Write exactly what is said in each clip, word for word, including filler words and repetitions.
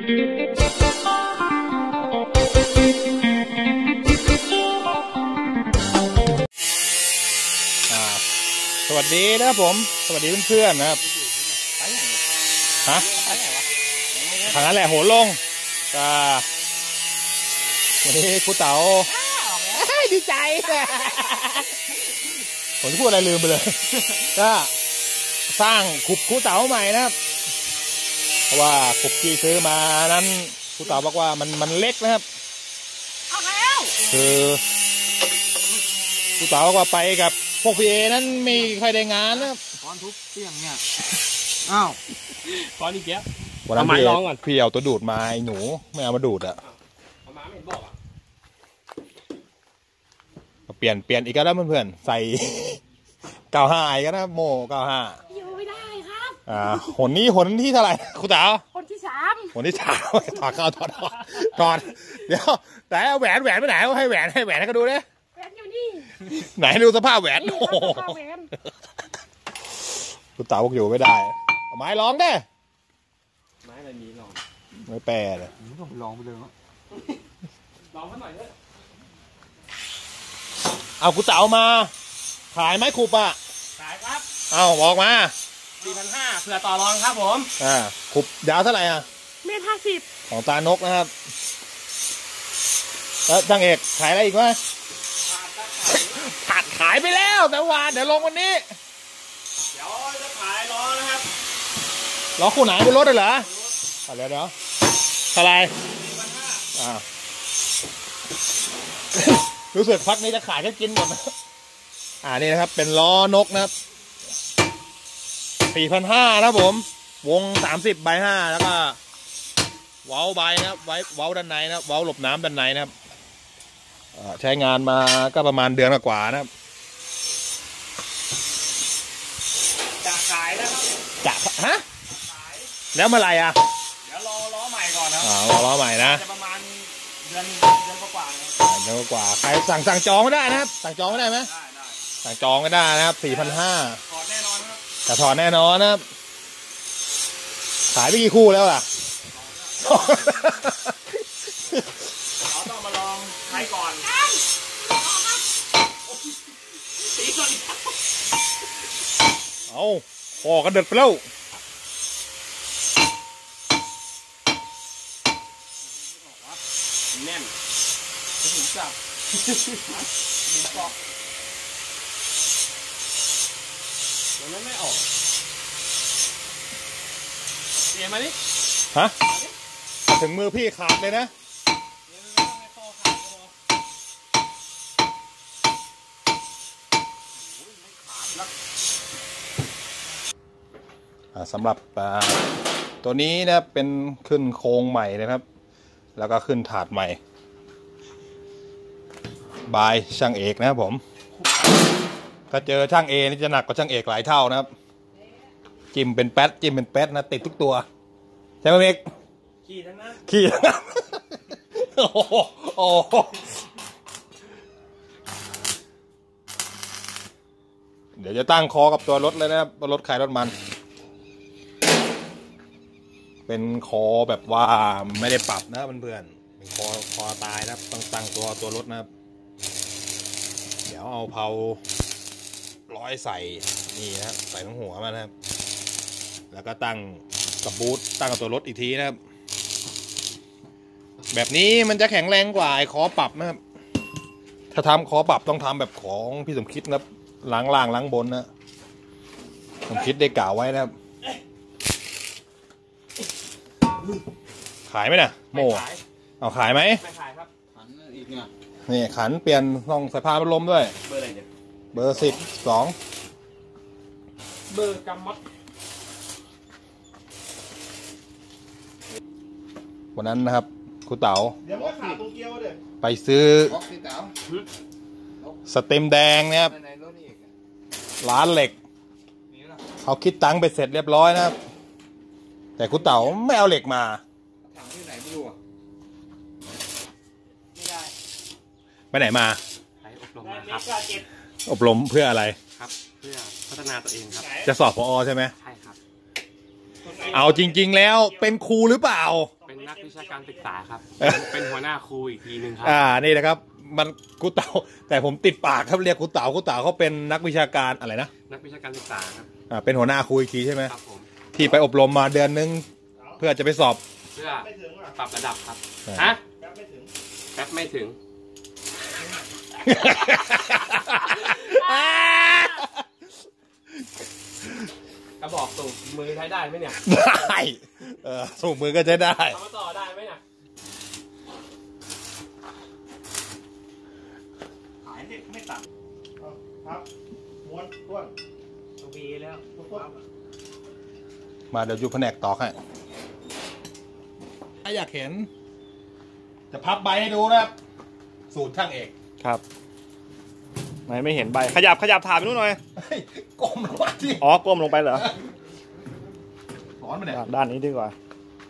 สวัสดีนะครับผมสวัสดีเพื่อนๆนะครับฮะทางนั้นแหละโหลงจ้าวันนี้ครูเต๋าดีใจผมจะพูดอะไรลืมไปเลยก็สร้างขุบครูเต๋าใหม่นะครับเพราะว่าขุบที่ซื้อมานั้นครูเต๋าบอกว่ามันมันเล็กนะครับคือครูเต๋าบอกว่าไปกับพวกพีเอนั้นมีใครได้งานนะครับก้อนทุบเสียงเนี่ยอ้าวก้อนอีกแล้ววันนั้นพี่พี่เอาตัวดูดมาไอ้หนูไม่เอามาดูดอ่ะเอามาไม่บอกอ่ะเปลี่ยนเปลี่ยนอีกแล้วเพื่อนๆใส่เก้าห้าไอ้ก็นะโม่เก้าห้าอยู่ไม่ได้ครับอ่าหนนี้หนที่เท่าไหร่ครูเต๋าหนที่สามหนที่สามถอดเข้าถอดถอดถอดเดี๋ยวแต่แหวนแหวนไปไหนให้แหวนให้แหวนให้เขาดูดิไหนดูสภาพแหวนโอ้โหคุณเต๋าบอกอยู่ไม่ได้เอาไม้ลองได้ไม้อะไรมีลองไม่แปรเลยต้องไปลองไปเลยลองมาหน่อยเลยเอาคุณเต๋ามาขายไม้ขุบอ่ะขายครับเอาบอกมาสี่พันห้าเผื่อต่อรองครับผมอ่าขุบยาวเท่าไหร่อ่ะเมตรห้าสิบของตานกนะครับแล้วช่างเอกขายอะไรอีกวะผัดขายไปแล้วแต่วานเดี๋ยวลงวันนี้เดี๋ยวจะขายล้อนะครับล้อคู่ไหนบนรถเลยเหรอเดี๋ยวเดี๋ยวอะไรอ่ารู้สึกพักนี้จะขายแค่กินหมดนะอ่านี่นะครับเป็นล้อนกนะครับสี่พันห้านะครับผมวงสามสิบใบห้าแล้วก็เว้าใบนะครับไว้เว้าด้านในนะเว้าหลบน้ำด้านในนะครับใช้งานมาก็ประมาณเดือนกว่านะครับจะขายนะครับจะฮะแล้วเมื่อไหร่อ่ะเดี๋ยวรอล้อใหม่ก่อนนะอ๋อรอล้อใหม่นะจะประมาณเดือนเดือนกว่าเดือนกว่าใครสั่งสั่งจองก็ได้นะครับสั่งจองก็ได้ไหมได้ได้สั่งจองก็ได้นะครับสี่พันห้าถอดแน่นอนครับแต่ถอดแน่นอนนะครับขายไปกี่คู่แล้วล่ะเราต้องมาลองใช้ก่อนเอาพอกันเด็ดไปแล้วแน่นจะถึงจับหมุนปอกมันไม่ออกเปลี่ยนมาดิฮะถึงมือพี่ขาดเลยนะสำหรับตัวนี้นะเป็นขึ้นโครงใหม่นะครับแล้วก็ขึ้นถาดใหม่บายช่างเอกนะครับผมถ้าเจอช่างเอนี่จะหนักกว่าช่างเอกหลายเท่านะครับจิ้มเป็นแป๊ดจิ้มเป็นแป๊ดนะติดทุกตัวใช่ไหมเอกขี่ทั้งนั้นขี่ทั้งนั้นโอ้โหโอ้โหเดี๋ยวจะตั้งคอกับตัวรถเลยนะครับรถใครรถมันเป็นคอแบบว่าไม่ได้ปรับนะเพื่อนๆเป็นคอคอตายนะครับต้องตั้งตัวตัวรถนะครับเดี๋ยวเอาเผาร้อยใส่นี่นะใส่ทั้งหัวมันนะครับแล้วก็ตั้งกับบูทตั้งกับตัวรถอีกทีนะครับแบบนี้มันจะแข็งแรงกว่าไอ้คอปรับนะครับถ้าทำคอปรับต้องทำแบบของพี่สมคิดนะครับล้างล่างล้างบนนะสมคิดได้กล่าวไว้นะครับขายไหมนะโม่เอาขายไหมไม่ขายครับขันอีกเนี่ยนี่ขันเปลี่ยนต้องสายพานพัดลมด้วยเบอร์อะไรเนี่ยเบอร์สิบสองเบอร์กำมัดวันนั้นนะครับครูเต๋าไปซื้อสเต็มแดงนะครับร้านเหล็กเขาคิดตังค์ไปเสร็จเรียบร้อยนะครับแต่ครูเต๋าไม่เอาเหล็กมาถังที่ไหนไม่รู้อ่ะไม่ได้ไปไหนมาไปอบรมมาครับอบรมเพื่ออะไรครับเพื่อพัฒนาตัวเองครับจะสอบผอ.ใช่ไหมใช่ครับเอาจริงๆแล้วเป็นครูหรือเปล่าเป็นนักวิชาการศึกษาครับเป็นหัวหน้าครูอีกทีหนึ่งครับอ่านี่นะครับมันครูเต๋าแต่ผมติดปากครับเรียกครูเต๋าครูเต๋าเขาเป็นนักวิชาการอะไรนะนักวิชาการศึกษาครับอ่าเป็นหัวหน้าครูอีกทีใช่ไหมครับผมที่ไปอบรมมาเดือนนึงเพื่อจะไปสอบเพื่อปรับระดับครับฮะแป๊บไม่ถึงแป๊บไม่ถึงกระบอกสูบมือใช้ได้ไหมเนี่ยได้เออสูบมือก็ใช้ได้ทำมาต่อได้ไหมเนี่ยหายนี่ไม่ตัดครับม้วนต้วนโอเคแล้วมาเดี๋ยวอยู่แผนกต่อให้ถ้าอยากเห็นจะพับใบให้ดูนะครับสูตรช่างเอกครับไหนไม่เห็นใบขยับขยับถ่ายไปนู่นหน่อยก้มลงไปที่อ๋อก้มลงไปเหรอสอนมาเนี่ยด้านนี้ดีกว่า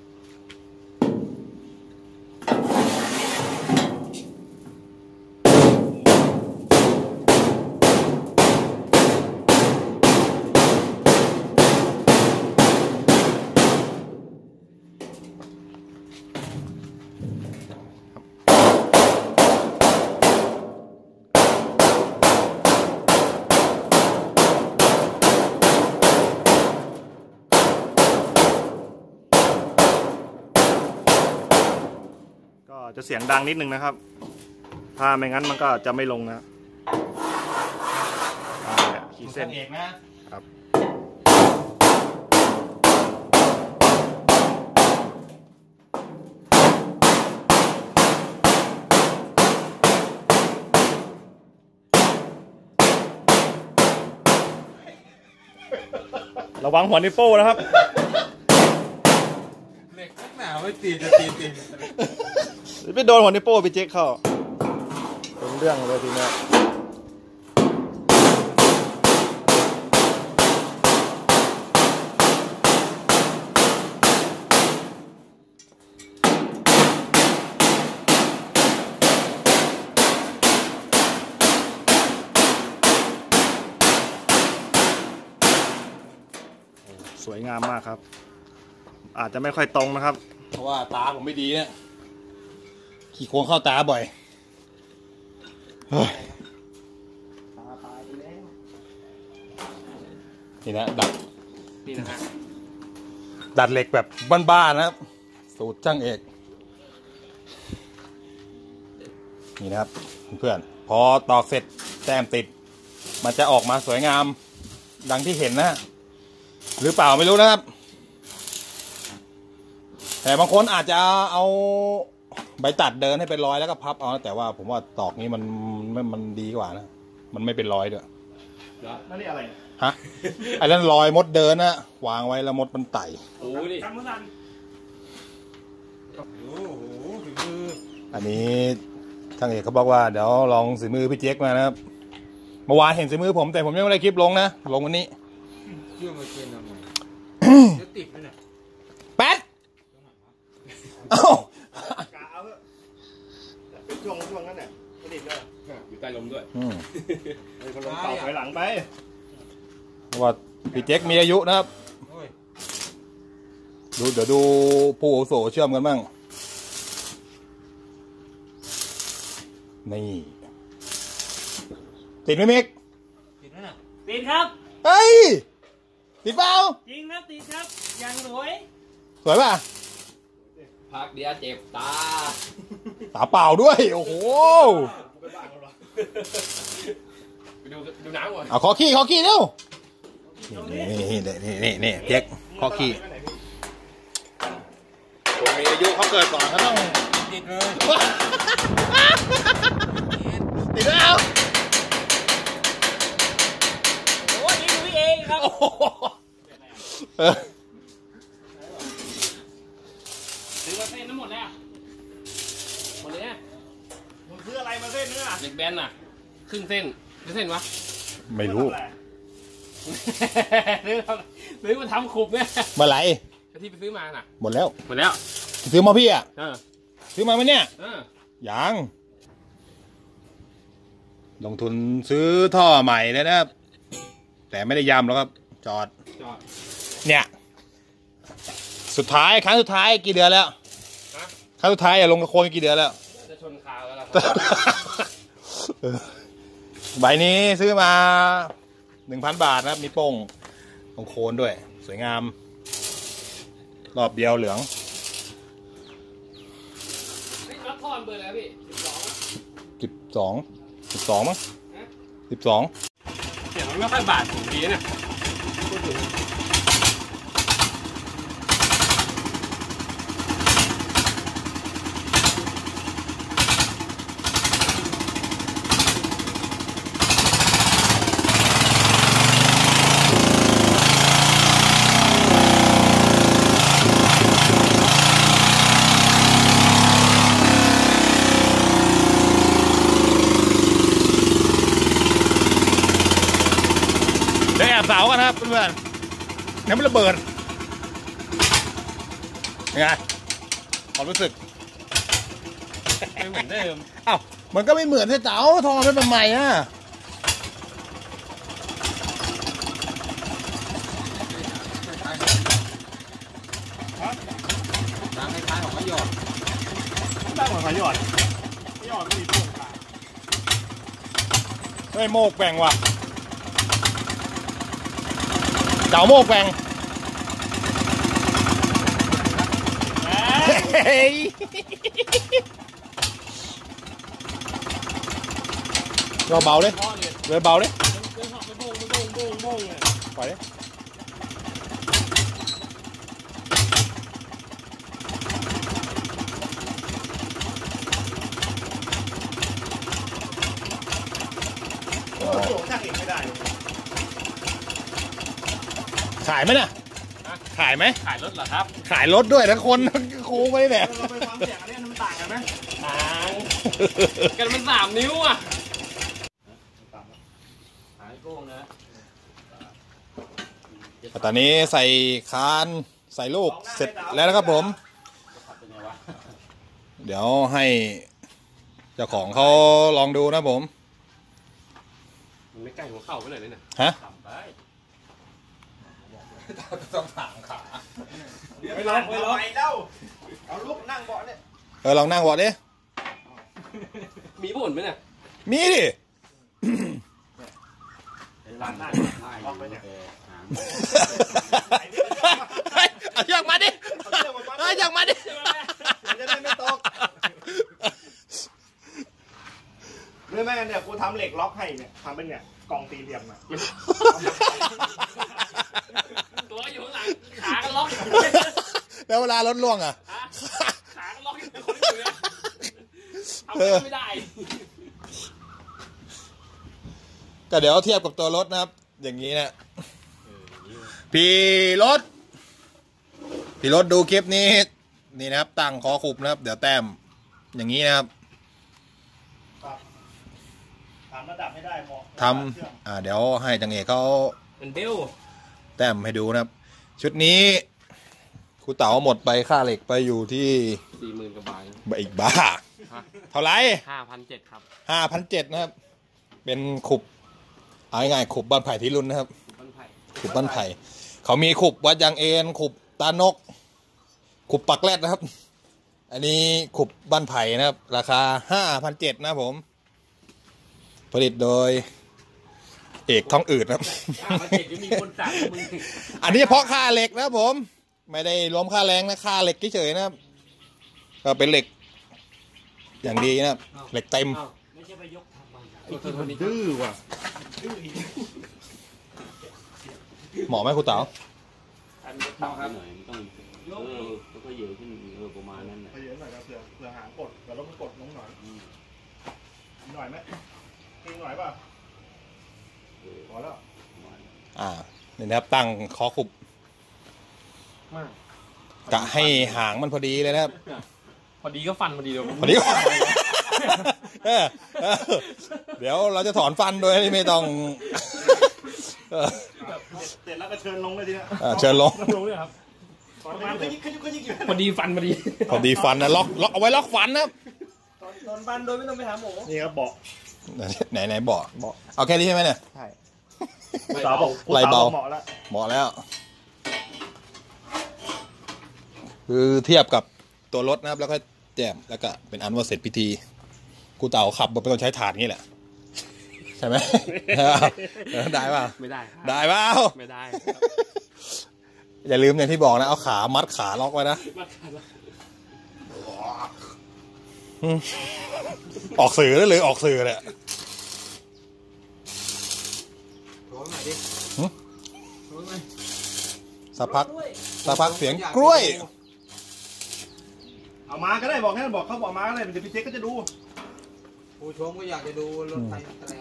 จะเสียงดังนิดนึงนะครับถ้าไม่งั้นมันก็จะไม่ลงนะขีดเส้นเองนะครับระวังหัวนิ้วโป้นะครับเล็กหนาไม่ตีจะตีตีไปโดนหัวนิ้วโป้ไปเจ๊กเข้าเป็นเรื่องเลยทีนี้สวยงามมากครับอาจจะไม่ค่อยตรงนะครับเพราะว่าตาผมไม่ดีเนี่ยขี่โค้งเข้าตาบ่อยตาตายไปแล้วนี่นะดัดนี่นะฮะดัดเหล็กแบบบ้านๆนะครับสูตรช่างเอกนี่นะครับเพื่อนพอตอกเสร็จแต้มติดมันจะออกมาสวยงามดังที่เห็นนะหรือเปล่าไม่รู้นะครับแต่บางคนอาจจะเอาใบตัดเดินให้เป็นรอยแล้วก็พับเอาแต่ว่าผมว่าตอกนี้มันมันมันดีกว่านะมันไม่เป็นรอยด้วยนั่นนี่อะไรฮะไอ้นั่นรอยมดเดินนะวางไว้แล้วมดมันไต่โอ้ดิอันนี้ช่างเอกเขาบอกว่าเดี๋ยวลองสีมือพี่เจ๊กมานะครับเมื่อวานเห็นสีมือผมแต่ผมยังไม่ได้คลิปลงนะลงวันนี้เรื่องมาเกณฑ์ทำไมจะติดไหมเนี่ยแป๊ดเอ้ากาเอาเถอะช่วงช่วงนั้นเนี่ยไม่ติดเลยอยู่ใต้ลมด้วยอืมไอ้คนลมเป่าถอยหลังไปว่าพี่เจ๊กมีอายุนะครับดูเดี๋ยวดูผู้โสเชื่อมกันบ้างนี่ติดไหมมิกติดไหมน่ะติดครับเฮ้ยติดเปล่าจริงครับติดครับยังสวยสวยป่ะพักเดียวเจ็บตาตาเปล่าด้วยโอ้โหไปดูดูน้ำก่อนเอาขอขี้ขอขี้เร็วนี่นี่นี่นี่เจ๊กขอขี้คนมีอายุเขาเกิดก่อนเขาต้องติดเลยติดแล้วโอ้ยนี่ดูเองครับซื้อมาเส้นทั้งหมดแล้วหมดเลยเนี่ยมึงซื้ออะไรมาเส้นเนื้อเด็กแบนน่ะครึ่งเส้นไม่เส้นวะไม่รู้ซื้อซื้อมาทำขุบเนี่ยเมื่อไหร่ที่ไปซื้อมาน่ะหมดแล้วหมดแล้วซื้อมาพี่อ่ะเออซื้อมาไหมเนี่ยเออยังลงทุนซื้อท่อใหม่เลยนะครับแต่ไม่ได้ยำหรอกครับจอดจอดเนี่ยสุดท้ายครั้งสุดท้ายกี่เดือนแล้วฮครั้งสุดท้ายอะลงกับโคนกี่เดือนแล้วจะชนคาวแล้วล่ะใบนี้ซื้อมาหนึ่งพันบาทนะครับมีโป้งตรงโคนด้วยสวยงามรอบเดียวเหลืองนี่รับทอนเบอร์แล้วพี่สิบสองสิบสองสิบสองมั้งสิบสองเสียงมันไม่ค่อยบาดผมดีเนี่ยพูดถึงเดี๋ยวแอบเสากันนะครับเพื่อนๆน้ำมันระเบิดยังไงความรู้สึกไม่เหมือนเดิมอ้าวมันก็ไม่เหมือนที่เต๋าทองมันเป็นใหม่อ่ะน้ำคล้ายๆของมะหยอดตั้งเหมือนขยอดขยอดก็มีพวกขายเฮ้ยโมกแกว่งว่ะเต๋าโมกแกว่งเฮ้ยเราเบาดิเลยเบาดิเดินหอบไปโบงไปโบงโบงโบงเลยปล่อยดิโอ้โหช่างเองไม่ได้ขายไหมน่ะขายไหมขายรถเหรอครับขายรถด้วยทั้งคนทั้งโค้งไปเนี่ยเราไปฟังเสียงอันนี้มันต่างกันไหมต่างกันมันสามนิ้วอ่ะหายโก้งนะตอนนี้ใส่คานใส่ลูกเสร็จแล้วนะครับผม เดี๋ยวให้เจ้าของเขาลองดูนะผมมันไม่ใกล้หัวเข่าไปเลยเลยนะฮะต่ำไปต้องถางขาไม่ล็อกไม่ล็อกเล่าเอาลูกนั่งเบาะเนี่ยเออลองนั่งวอดดิมีบ่นไหมเนี่ยมีดิร้านหน้าล็อกไปเนี่ยเอาเชือกมาดิเอาเชือกมาดิจะได้ไม่ตกเรื่องแม่กันเนี่ยกูทำเหล็กล็อกให้เนี่ยทำเป็นเนี่ยกองตีเหลี่ยมอ่ะตัวอยู่ข้างหลังขาก็ล็อกแล้วเวลารถล่วงอ่ะขาก็ล็อกอยู่คนอยู่เนี่ยทำไม่ได้ก็เดี๋ยวเทียบกับตัวรถนะครับ อย่างนี้นะพี่รถพี่รถดูคลิปนี้นี่นะครับตั้งคอขุบนะครับเดี๋ยวแต้มอย่างนี้นะครับทำระดับให้ได้เหมาะทำอ่าเดี๋ยวให้จังเอกเขาเป็นเบลแต้มให้ดูนะครับ ชุดนี้ครูเต๋าหมดไปค่าเหล็กไปอยู่ที่สี่หมื่นกว่าบาทใบอีกบ้าเท่าไหร่ห้าพันเจ็ดครับห้าพันเจ็ดนะครับ เป็นขุบเอาง่ายๆขุบบ้านไผ่ที่รุ่นนะครับบ้านไผ่ขุบบ้านไผ่เขามีขุบวัดยางเอ็นขุบตานก ขุบปักแรดนะครับ อันนี้ขุบบ้านไผ่นะครับ ราคาห้าพันเจ็ดนะครับผม ผลิตโดยเอกท้องอืดนะครับห้าพันเจ็ดยังมีคนสั่งมึงอันนี้เฉพาะค่าเหล็กนะครับผม ไม่ได้รวมค่าแรงนะค่าเหล็กเฉยๆนะครับ ก็เป็นเหล็ก อย่างดีนะครับ เหล็กเต็มไม่ใช่ไปยกทำมันคนนี้ดื้อว่ะเหมาะไหมครูเต๋าอันนี้ต้องครับหน่อยมันต้องเออต้องก็เยอะขึ้นเออประมาณนั้นแหละไปเยอะหน่อยนะเผื่อเผื่อหางกดเดี๋ยวเราไปกดลงหน่อยหน่อยไหมทิ้งหน่อยป่ะพอแล้วอ่านี่นะครับตั้งคอขุบกะให้หางมันพอดีเลยนะครับพอดีก็ฟันพอดีเดียวพอดี เออเออเดี๋ยวเราจะถอนฟันโดยที่ไม่ต้องเออเสร็จแล้วก็เชิญลงเลยทีนี้อ่าเชิญลงลงเลยครับตอนบ้านก็ยิ่งก็ยิ่งอยู่พอดีฟันพอดีพอดีฟันนะล็อกล็อกเอาไว้ล็อกฟันนะครับตอนบ้านโดยไม่ต้องไปหาหมอนี่ครับเบาะไหนไหนเบาะเอาแค่นี้ใช่ไหมเนี่ยใช่ผู้สาวบอกผู้ไหล่สาวเบาเหมาะแล้วเหมาะแล้ว คือเทียบกับตัวรถนะครับ แล้วก็แจ่มแล้วก็เป็นอันว่าเสร็จพิธีกูเต่าขับเป็นคนใช้ถาดงี้แหละใช่ไหม ได้เปล่าไม่ได้ครับได้เปล่าไม่ได้อย่าลืมอย่างที่บอกนะเอาขามัดขาล็อกไว้นะออกสื่อได้เลยออกสื่อเลยสักพักสักพักเสียงกล้วยเอามาก็ได้บอกให้บอกเขาบอกมาก็ได้มันจะพี่เจ๊ก็จะดูผู้ชมก็อยากจะดูรถไฟแตรง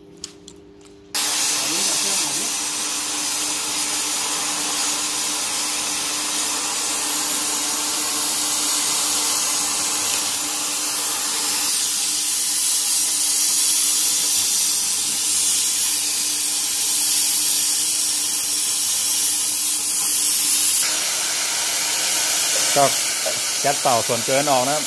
ก็แก๊สเต่าส่วนเกินออกนะครับ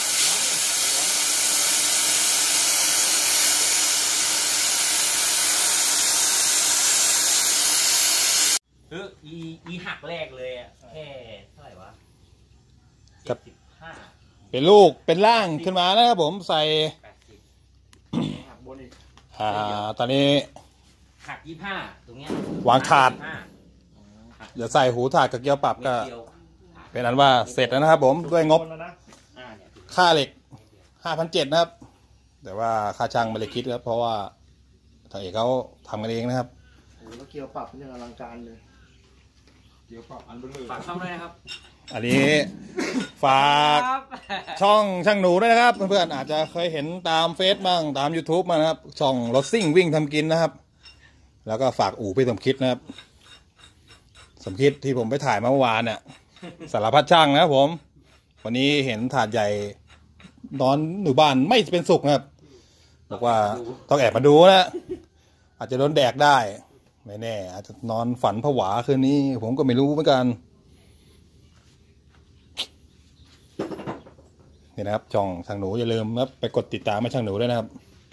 เอออีอีหักแรกเลยอ่ะแค่เท่าไหร่วะครับเจ็ดสิบห้าเป็นลูกเป็นร่างขึ้นมาแล้วครับผมใส่แปดสิบหักบนอีกอ่าตอนนี้หักยี่ห้าตรงเนี้ยวางถาดยี่ห้หักเดี๋ยวใส่หูถาดกับเกลียวปรับเม็ก็ดเดียวเป็นอันว่าเสร็จแล้วนะครับผมด้วยงบแล้วนะอ่าเนี่ยค่าเหล็ก ห้าพันเจ็ดร้อย นะครับ แต่ว่าค่าช่างไม่ได้คิดครับเพราะว่าทางเอกเขาทำกันเองนะครับโอ้แล้วเกียวปรับเป็นยังอลังการเลยเดี๋ยวปรับอันเบลอฝากช่องด้วยนะครับอันนี้ฝากช่องช่างหนูด้วยนะครับ เพื่อนๆอาจจะเคยเห็นตามเฟซบ้างตาม YouTube มานะครับ ช่องรถซิ่งวิ่งทำกินนะครับ แล้วก็ฝากอู่พี่สมคิดนะครับ สมคิดที่ผมไปถ่ายเมื่อวานเนี่ยสารพัดช่างนะครับผม วันนี้เห็นถาดใหญ่นอนอยู่บ้านไม่เป็นสุขนะครับบอกว่าต้องแอบมาดูนะอาจจะโดนแดกได้ไม่แน่อาจจะนอนฝันผวาคืนนี้ ผมก็ไม่รู้เหมือนกันนี่นะครับช่องช่างหนูอย่าลืมนะครับไปกดติดตามให้ช่างหนูด้วยนะครับ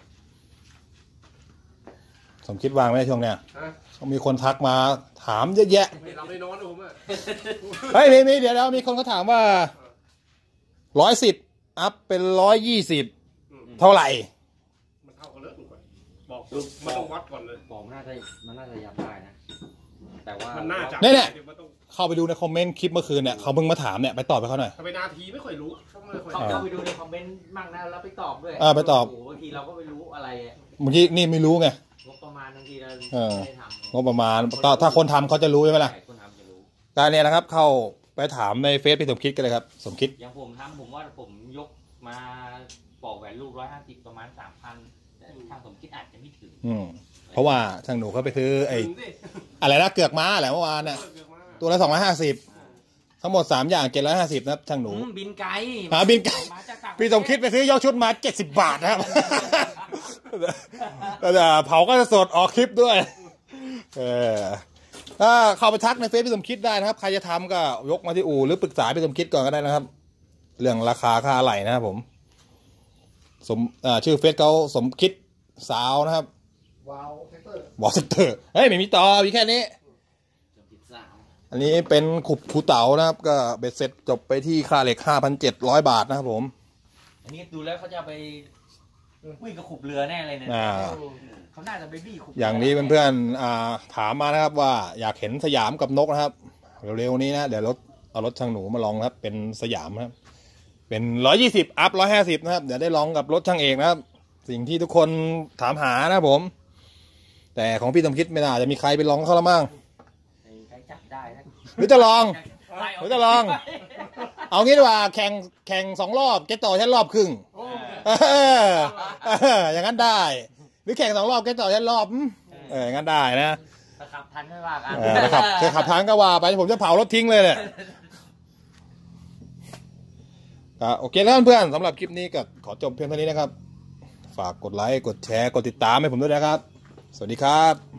สมคิดวางไว้ในช่วงเนี้ยต้องมีคนทักมาถามเยอะแยะไม่รับไม่นอนผมอ่ะเฮ้ยมีมีเดี๋ยวแล้วมีคนเขาถามว่าร้อยสิบอัพเป็นร้อยยี่สิบเท่าไหร่มันเท่ากันเลยถูกไหมบอกมันต้องวัดก่อนเลยบอกน่าจะมันน่าจะยับได้นะ แต่ว่ามันน่าจะเนี่ยเนี่ยมันต้องเข้าไปดูในคอมเมนต์คลิปเมื่อคืนเนี่ยเขาเพิ่งมาถามเนี่ยไปตอบไปเขาหน่อยทำไมนาทีไม่ค่อยรู้เขาไม่ค่อยเขาเข้าไปดูในคอมเมนต์มั่งนะแล้วไปตอบด้วยเออไปตอบโอ้โหบางทีเราก็ไม่รู้อะไรอะเมื่อกี้นี่ไม่รู้ไงงบประมาณบางทีเราเออไม่ได้ทำงบประมาณก็ถ้าคนทำเขาจะรู้ใช่ไหมล่ะใช่คนทำจะรู้การเนี่ยนะครับ เข้าไปถามในเฟซพี่สมคิดกันเลยครับสมคิดอย่างผมทำผมว่าผมยกมาปอกแหวนลูกร้อยห้าสิบประมาณสามพันแต่ทางผมคิดอาจจะไม่ถึงอืมเพราะว่าช่างหนูเขาไปซื้อไอ้อะไรนะเกือกม้าแหละเมื่อวานเนี่ยตัวละสองร้อยห้าสิบทั้งหมดสามอย่างเจ็ดร้อยห้าสิบนะครับช่างหนูอืมบินไกลหาบินไกลมาจากต่างประเทศพี่สมคิดไปซื้อยกชุดมาเจ็ดสิบบาทนะครับ แต่เผาก็จะสดออกคลิปด้วย เออถ้าเข้าไปทักในเฟซพี่สมคิดได้นะครับ ใครจะทำก็ยกมาที่อู่หรือปรึกษาพี่สมคิดก่อนก็ได้นะครับ เรื่องราคาค่าอะไหล่นะครับผม สมอ่าชื่อเฟซเขาสมคิดสาวนะครับว้าวแท็กเตอร์วอลเซนเตอร์เฮ้ยไม่มีต่อมีแค่นี้สิบสามอันนี้เป็นขุบคูเต๋านะครับ ก็เบ็ดเสร็จจบไปที่ค่าเหล็กห้าพันเจ็ดร้อยบาทนะครับผมอันนี้ดูแล้วเขาจะไปวิ่งกับขุบเรือแน่เลยเนี่ยอ่าเขาน่าจะไปบี้ขุบอย่างนี้เพื่อนๆอ่าถามมานะครับว่าอยากเห็นสยามกับนกนะครับเร็วๆนี้นะเดี๋ยวรถเอารถช่างหนูมาลองนะครับ เป็นสยามนะครับ เป็นร้อยยี่สิบอัพร้อยห้าสิบนะครับเดี๋ยวได้ลองกับรถช่างเอกนะครับ สิ่งที่ทุกคนถามหานะครับผม แต่ของพี่สมคิดไม่น่าจะมีใครไปลองเขาละมั้งใครจับได้นะหรือจะลองไล่กหรือจะลอง เอางี้ดีกว่าแข่งแข่งสองรอบแกต่อแค่รอบครึ่งเออเอออย่างนั้นได้ หรือแข่งสองรอบแกต่อแค่รอบอืมเอออย่างนั้นได้นะถ้าขับทันไม่ว่ากันเออนะครับจะขับทางก็ว่าไปผมจะเผารถทิ้งเลยเนี่ยก็โอเคแล้วเพื่อนๆสำหรับคลิปนี้ก็ขอจบเพียงเท่านี้นะครับ ฝากกดไลค์กดแชร์กดติดตามให้ผมด้วยนะครับ สวัสดีครับ